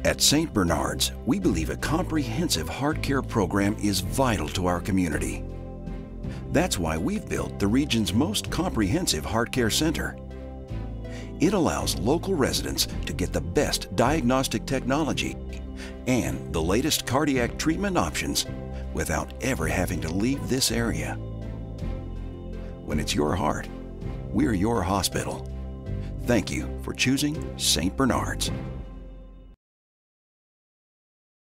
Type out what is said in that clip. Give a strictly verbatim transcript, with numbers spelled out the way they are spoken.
At Saint Bernard's, we believe a comprehensive heart care program is vital to our community. That's why we've built the region's most comprehensive heart care center. It allows local residents to get the best diagnostic technology and the latest cardiac treatment options without ever having to leave this area. When it's your heart, we're your hospital. Thank you for choosing Saint Bernard's.